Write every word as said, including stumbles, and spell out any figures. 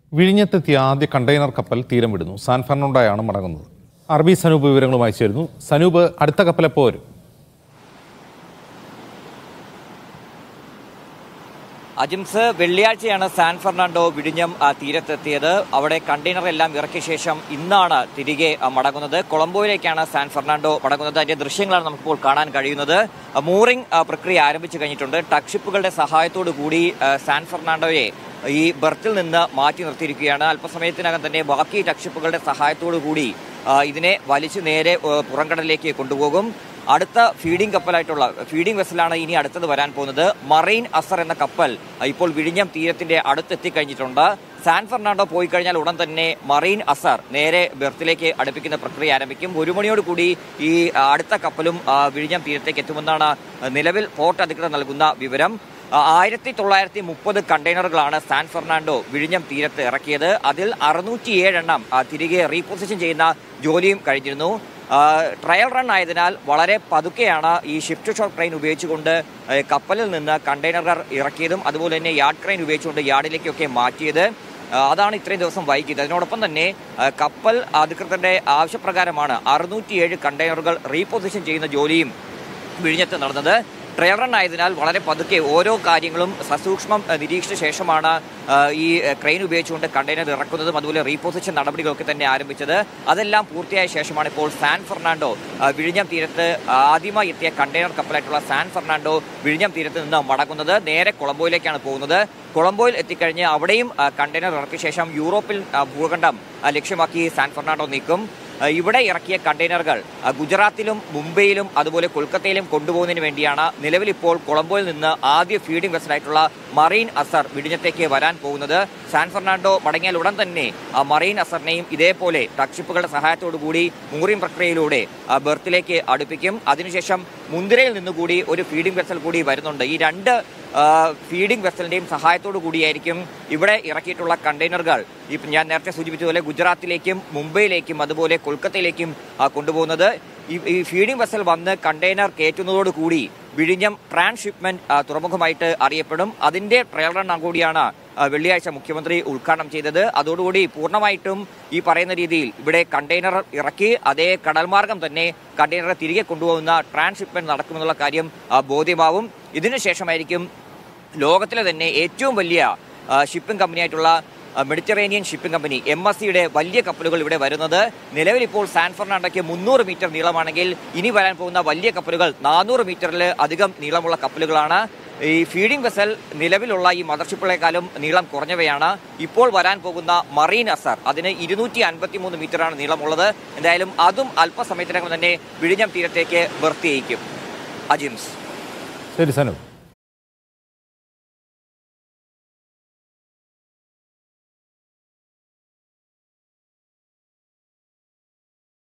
വിഴിഞ്ഞത്തെത്തിയ ആദ്യ കണ്ടെയ്നർ കപ്പൽ തീരം വിടുന്നു. സാൻ ഫെർണാണ്ടോയാണ് മടങ്ങുന്നത്. അറബി സനൂപ് വിവരങ്ങളുമായി ചേരുന്നു. സനൂപ്, അടുത്ത കപ്പൽ എപ്പോൾ വരും? അജിംസ്, വെള്ളിയാഴ്ചയാണ് സാൻ ഫെർണാണ്ടോ വിഴിഞ്ഞം തീരത്തെത്തിയത്. അവിടെ കണ്ടെയ്നർ എല്ലാം ഇറക്കിയ ശേഷം ഇന്നാണ് തിരികെ മടങ്ങുന്നത്. കൊളംബോയിലേക്കാണ് സാൻ ഫെർണാണ്ടോ മടങ്ങുന്നത്. അതിന്റെ ദൃശ്യങ്ങളാണ് നമുക്കിപ്പോൾ കാണാൻ കഴിയുന്നത്. മൂറിംഗ് പ്രക്രിയ ആരംഭിച്ചു കഴിഞ്ഞിട്ടുണ്ട്. ടഗ് ഷിപ്പുകളുടെ സഹായത്തോടു കൂടി സാൻ ഫെർണാണ്ടോയെ ഈ ബർത്തിൽ നിന്ന് മാറ്റി നിർത്തിയിരിക്കുകയാണ്. അല്പസമയത്തിനകം തന്നെ ബാക്കി ടഗ് ഷിപ്പുകളുടെ സഹായത്തോടു കൂടി ഇതിനെ വലിച്ചു നേരെ പുറംകടലിലേക്ക് കൊണ്ടുപോകും. അടുത്ത ഫീഡിംഗ് കപ്പലായിട്ടുള്ള ഫീഡിംഗ് വെസലാണ് ഇനി അടുത്തത് വരാൻ പോകുന്നത്. മറൈൻ അസർ എന്ന കപ്പൽ ഇപ്പോൾ വിഴിഞ്ഞം തീരത്തിന്റെ അടുത്തെത്തിക്കഴിഞ്ഞിട്ടുണ്ട്. സാൻ ഫെർണാണ്ടോ പോയി കഴിഞ്ഞാൽ ഉടൻ തന്നെ മറൈൻ അസർ നേരെ ബെർത്തിലേക്ക് അടുപ്പിക്കുന്ന പ്രക്രിയ ആരംഭിക്കും. ഒരു മണിയോട് കൂടി ഈ അടുത്ത കപ്പലും വിഴിഞ്ഞം തീരത്തേക്ക് എത്തുമെന്നാണ് നിലവിൽ പോർട്ട് അധികൃതർ നൽകുന്ന വിവരം. ആയിരത്തി തൊള്ളായിരത്തി മുപ്പത് കണ്ടെയ്നറുകളാണ് സാൻ ഫെർണാണ്ടോ വിഴിഞ്ഞം തീരത്ത് ഇറക്കിയത്. അതിൽ അറുന്നൂറ്റി ഏഴെണ്ണം തിരികെ റീപൊസിഷൻ ചെയ്യുന്ന ജോലിയും കഴിഞ്ഞിരുന്നു. ട്രയൽ റൺ ആയതിനാൽ വളരെ പതുക്കെയാണ് ഈ ഷിഫ്റ്റ് ടു ഷോർ ക്രെയിൻ ഉപയോഗിച്ചുകൊണ്ട് കപ്പലിൽ നിന്ന് കണ്ടെയ്നറുകൾ ഇറക്കിയതും അതുപോലെ തന്നെ യാർഡ് ക്രെയിൻ ഉപയോഗിച്ചുകൊണ്ട് യാർഡിലേക്കൊക്കെ മാറ്റിയത്. അതാണ് ഇത്രയും ദിവസം വൈകിയത്. അതിനോടൊപ്പം തന്നെ കപ്പൽ അധികൃതരുടെ ആവശ്യപ്രകാരമാണ് അറുന്നൂറ്റിയേഴ് കണ്ടെയ്നറുകൾ റീപൊസിഷൻ ചെയ്യുന്ന ജോലിയും വിഴിഞ്ഞത്ത് നടന്നത്. ട്രയൽ റൺ ആയതിനാൽ വളരെ പതുക്കെ ഓരോ കാര്യങ്ങളും സസൂക്ഷ്മം നിരീക്ഷിച്ച ശേഷമാണ് ഈ ക്രെയിൻ ഉപയോഗിച്ചുകൊണ്ട് കണ്ടെയ്നർ ഇറക്കുന്നതും അതുപോലെ റീപൊസിഷൻ നടപടികളൊക്കെ തന്നെ ആരംഭിച്ചത്. അതെല്ലാം പൂർത്തിയായ ശേഷമാണ് ഇപ്പോൾ സാൻ ഫെർണാണ്ടോ വിഴിഞ്ഞം തീരത്ത് ആദ്യമായി എത്തിയ കണ്ടെയ്നർ കപ്പലായിട്ടുള്ള സാൻ ഫെർണാണ്ടോ വിഴിഞ്ഞം തീരത്ത് നിന്ന് മടങ്ങുന്നത്. നേരെ കൊളംബോയിലേക്കാണ് പോകുന്നത്. കൊളംബോയിൽ എത്തിക്കഴിഞ്ഞ് അവിടെയും കണ്ടെയ്നർ ഇറക്കിയ ശേഷം യൂറോപ്പിൽ ഭൂഖണ്ഡം ലക്ഷ്യമാക്കി സാൻ ഫെർണാണ്ടോ നീക്കും. ഇവിടെ ഇറക്കിയ കണ്ടെയ്നറുകൾ ഗുജറാത്തിലും മുംബൈയിലും അതുപോലെ കൊൽക്കത്തയിലും കൊണ്ടുപോകുന്നതിന് വേണ്ടിയാണ് നിലവിൽ ഇപ്പോൾ കൊളംബോയിൽ നിന്ന് ആദ്യ ഫീഡിംഗ് വെസലായിട്ടുള്ള മറൈൻ അസർ വിഴിഞ്ഞത്തേക്ക് വരാൻ പോകുന്നത്. സാൻ ഫെർണാണ്ടോ മടങ്ങിയാൽ ഉടൻ തന്നെ മറൈൻ അസറിനെയും ഇതേപോലെ ടഗ് ഷിപ്പുകളുടെ സഹായത്തോടു കൂടി മൂറിംഗ് പ്രക്രിയയിലൂടെ ബെർത്തിലേക്ക് അടുപ്പിക്കും. അതിനുശേഷം മുന്തിരയിൽ നിന്നുകൂടി ഒരു ഫീഡിംഗ് വെസൽ കൂടി വരുന്നുണ്ട്. ഈ രണ്ട് ഫീഡിംഗ് വെസലിന്റെയും സഹായത്തോടു കൂടിയായിരിക്കും ഇവിടെ ഇറക്കിയിട്ടുള്ള കണ്ടെയ്നറുകൾ ഇപ്പം ഞാൻ നേരത്തെ സൂചിപ്പിച്ചതുപോലെ ഗുജറാത്തിലേക്കും മുംബൈയിലേക്കും അതുപോലെ കൊൽക്കത്തയിലേക്കും കൊണ്ടുപോകുന്നത്. ഈ ഫീഡിംഗ് വെസൽ വന്ന് കണ്ടെയ്നർ കയറ്റുന്നതോടുകൂടി വിഴിഞ്ഞം ട്രാൻസ്ഷിപ്മെന്റ് തുറമുഖമായിട്ട് അറിയപ്പെടും. അതിന്റെ ട്രയൽ റൺ കൂടിയാണ് വെള്ളിയാഴ്ച മുഖ്യമന്ത്രി ഉദ്ഘാടനം ചെയ്തത്. അതോടുകൂടി പൂർണ്ണമായിട്ടും ഈ പറയുന്ന രീതിയിൽ ഇവിടെ കണ്ടെയ്നർ ഇറക്കി അതേ കടൽമാർഗം തന്നെ കണ്ടെയ്നർ തിരികെ കൊണ്ടുപോകുന്ന ട്രാൻസ്ഷിപ്മെന്റ് നടക്കുമെന്നുള്ള കാര്യം ബോധ്യമാവും. ഇതിനുശേഷമായിരിക്കും ലോകത്തിലെ തന്നെ ഏറ്റവും വലിയ ഷിപ്പിംഗ് കമ്പനിയായിട്ടുള്ള Mediterranean shipping company M S സിയുടെ വലിയ കപ്പലുകൾ ഇവിടെ വരുന്നത്. നിലവിൽ ഇപ്പോൾ സാൻ ഫെർണാണ്ടോയ്ക്ക് മുന്നൂറ് മീറ്റർ നീളമാണെങ്കിൽ ഇനി വരാൻ പോകുന്ന വലിയ കപ്പലുകൾ നാനൂറ് മീറ്ററിൽ അധികം നീളമുള്ള കപ്പലുകളാണ്. ഈ ഫീഡിംഗ് വെസൽ നിലവിലുള്ള ഈ മദർഷിപ്പുകളെക്കാളും നീളം കുറഞ്ഞവയാണ്. ഇപ്പോൾ വരാൻ പോകുന്ന മറൈൻ അസർ അതിന് ഇരുന്നൂറ്റി അൻപത്തി മൂന്ന് മീറ്ററാണ് നീളമുള്ളത്. എന്തായാലും അതും അല്പസമയത്തിനകം തന്നെ വിഴിഞ്ഞം തീരത്തേക്ക് ബർത്ത് ചെയ്യിക്കും. അജിംസ്. ശരി സനു.